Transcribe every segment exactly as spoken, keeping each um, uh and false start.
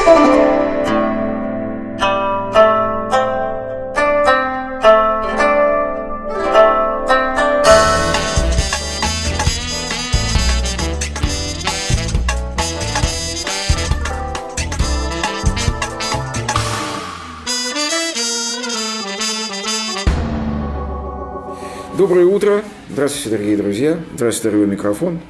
Доброе утро. Здравствуйте, дорогие друзья. Здравствуйте, дорогой микрофон.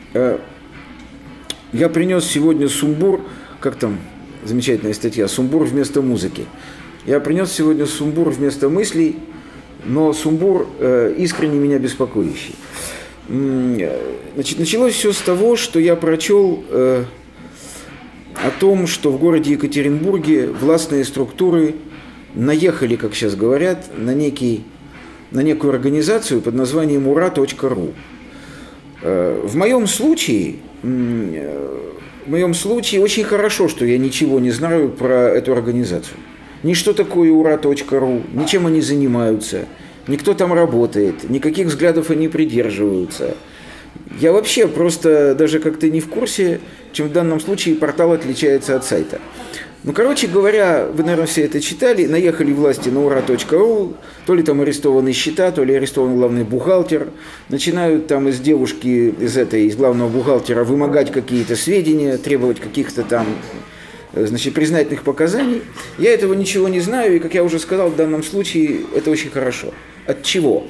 Я принес сегодня сумбур, как там замечательная статья, сумбур вместо музыки. Я принес сегодня сумбур вместо мыслей, но сумбур искренне меня беспокоящий. Значит, началось все с того, что я прочел о том, что в городе Екатеринбурге властные структуры наехали, как сейчас говорят, на некий на некую организацию под названием ура точка ру. В моем случае, в моем случае очень хорошо, что я ничего не знаю про эту организацию. Ни что такое ура точка ру, ни чем они занимаются, ни кто там работает, никаких взглядов они придерживаются. Я вообще просто даже как-то не в курсе, чем в данном случае портал отличается от сайта. Ну, короче говоря, вы, наверное, все это читали, наехали власти на ура точка ру, то ли там арестованы счета, то ли арестован главный бухгалтер, начинают там из девушки, из этой, из главного бухгалтера вымогать какие-то сведения, требовать каких-то там, значит, признательных показаний. Я этого ничего не знаю, и, как я уже сказал, в данном случае это очень хорошо. От чего?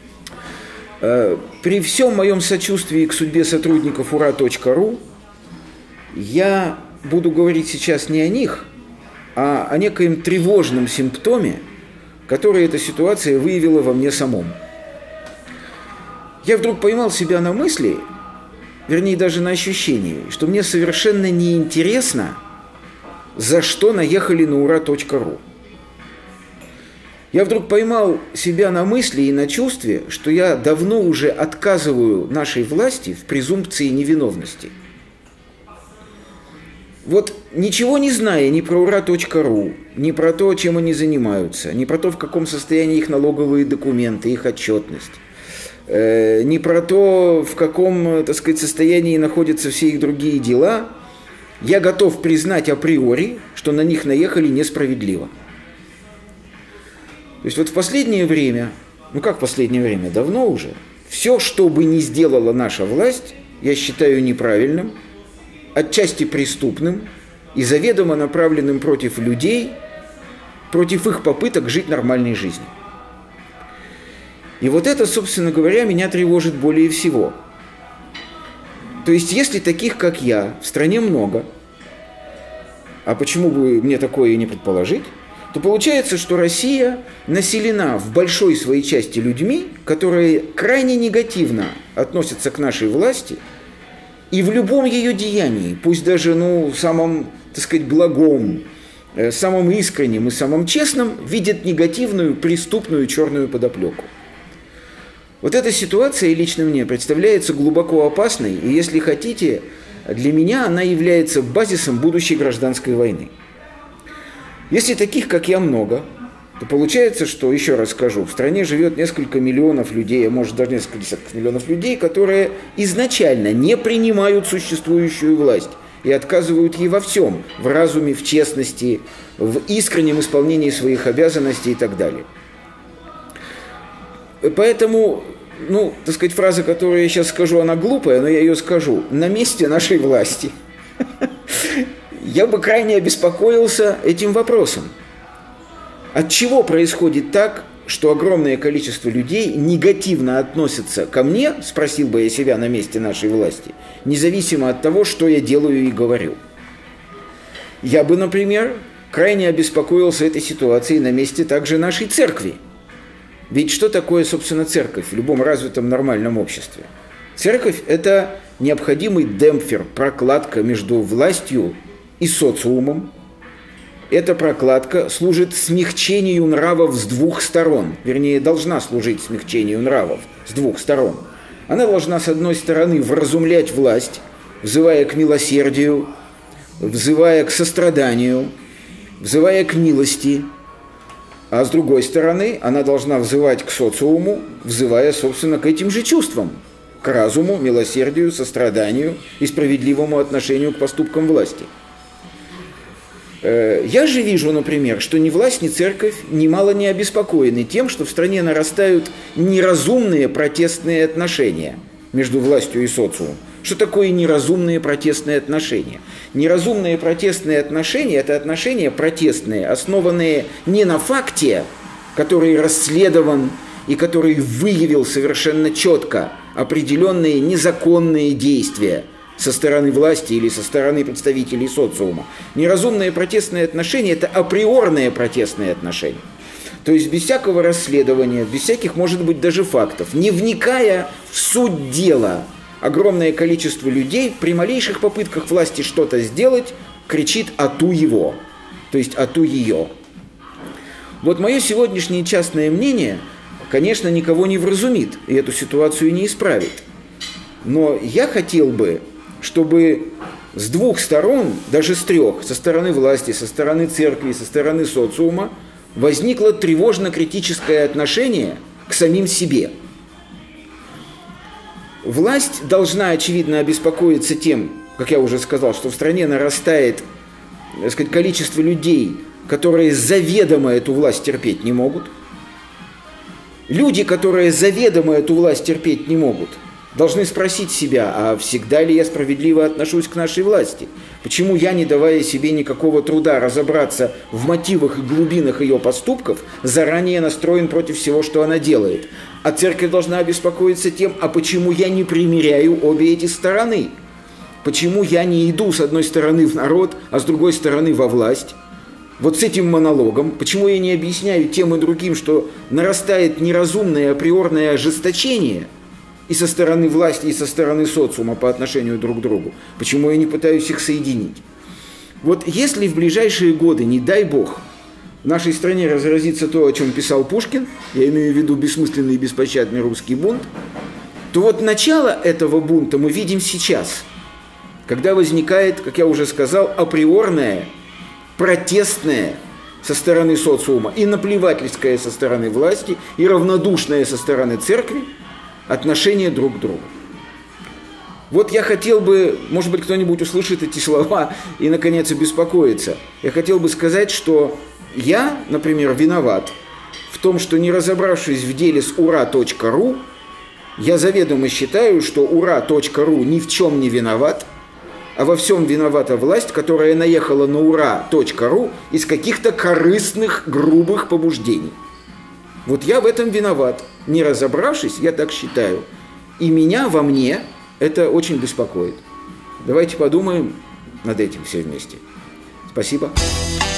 При всем моем сочувствии к судьбе сотрудников ура точка ру я буду говорить сейчас не о них, а о некоем тревожном симптоме, который эта ситуация выявила во мне самом. Я вдруг поймал себя на мысли, вернее даже на ощущении, что мне совершенно неинтересно, за что наехали на ура точка ру. Я вдруг поймал себя на мысли и на чувстве, что я давно уже отказываю нашей власти в презумпции невиновности. Вот ничего не зная ни про ура точка ру, ни про то, чем они занимаются, ни про то, в каком состоянии их налоговые документы, их отчетность, э, ни про то, в каком, так сказать, состоянии находятся все их другие дела, я готов признать априори, что на них наехали несправедливо. То есть вот в последнее время, ну как в последнее время, давно уже, все, что бы ни сделала наша власть, я считаю неправильным, отчасти преступным и заведомо направленным против людей, против их попыток жить нормальной жизнью. И вот это, собственно говоря, меня тревожит более всего. То есть, если таких, как я, в стране много, а почему бы мне такое и не предположить, то получается, что Россия населена в большой своей части людьми, которые крайне негативно относятся к нашей власти, и в любом ее деянии, пусть даже, ну, самом, так сказать, благом, э, самом искреннем и самом честном, видят негативную, преступную, черную подоплеку. Вот эта ситуация лично мне представляется глубоко опасной, и, если хотите, для меня она является базисом будущей гражданской войны. Если таких, как я, много, то получается, что, еще раз скажу, в стране живет несколько миллионов людей, а может даже несколько десятков миллионов людей, которые изначально не принимают существующую власть и отказывают ей во всем, в разуме, в честности, в искреннем исполнении своих обязанностей и так далее. Поэтому, ну, так сказать, фраза, которую я сейчас скажу, она глупая, но я ее скажу. На месте нашей власти я бы крайне обеспокоился этим вопросом. От чего происходит так, что огромное количество людей негативно относятся ко мне, спросил бы я себя на месте нашей власти, независимо от того, что я делаю и говорю. Я бы, например, крайне обеспокоился этой ситуацией на месте также нашей церкви. Ведь что такое, собственно, церковь в любом развитом нормальном обществе? Церковь – это необходимый демпфер, прокладка между властью и социумом. Эта прокладка служит смягчению нравов с двух сторон, вернее, должна служить смягчению нравов с двух сторон. Она должна, с одной стороны, вразумлять власть, взывая к милосердию, взывая к состраданию, взывая к милости, а с другой стороны, она должна взывать к социуму, взывая, собственно, к этим же чувствам, к разуму, милосердию, состраданию и справедливому отношению к поступкам власти. Я же вижу, например, что ни власть, ни церковь немало не обеспокоены тем, что в стране нарастают неразумные протестные отношения между властью и социумом. Что такое неразумные протестные отношения? Неразумные протестные отношения – это отношения протестные, основанные не на факте, который расследован и который выявил совершенно четко определенные незаконные действия со стороны власти или со стороны представителей социума. Неразумные протестные отношения – это априорные протестные отношения. То есть без всякого расследования, без всяких, может быть, даже фактов, не вникая в суть дела, огромное количество людей при малейших попытках власти что-то сделать кричит «ату его», то есть «ату ее». Вот мое сегодняшнее частное мнение, конечно, никого не вразумит и эту ситуацию не исправит. Но я хотел бы, чтобы с двух сторон, даже с трех, со стороны власти, со стороны церкви, со стороны социума, возникло тревожно-критическое отношение к самим себе. Власть должна, очевидно, обеспокоиться тем, как я уже сказал, что в стране нарастает, так сказать, количество людей, которые заведомо эту власть терпеть не могут. Люди, которые заведомо эту власть терпеть не могут, должны спросить себя, а всегда ли я справедливо отношусь к нашей власти? Почему я, не давая себе никакого труда разобраться в мотивах и глубинах ее поступков, заранее настроен против всего, что она делает? А церковь должна обеспокоиться тем, а почему я не примиряю обе эти стороны? Почему я не иду с одной стороны в народ, а с другой стороны во власть? Вот с этим монологом, почему я не объясняю тем и другим, что нарастает неразумное априорное ожесточение и со стороны власти, и со стороны социума по отношению друг к другу? Почему я не пытаюсь их соединить? Вот если в ближайшие годы, не дай бог, в нашей стране разразится то, о чем писал Пушкин, я имею в виду бессмысленный и беспощадный русский бунт, то вот начало этого бунта мы видим сейчас, когда возникает, как я уже сказал, априорное, протестное со стороны социума и наплевательское со стороны власти и равнодушное со стороны церкви отношение друг к другу. Вот я хотел бы, может быть, кто-нибудь услышит эти слова и, наконец, обеспокоится. Я хотел бы сказать, что я, например, виноват в том, что, не разобравшись в деле с ура точка ру, я заведомо считаю, что ура точка ру ни в чем не виноват, а во всем виновата власть, которая наехала на ура точка ру из каких-то корыстных, грубых побуждений. Вот я в этом виноват. Не разобравшись, я так считаю. И меня во мне это очень беспокоит. Давайте подумаем над этим все вместе. Спасибо.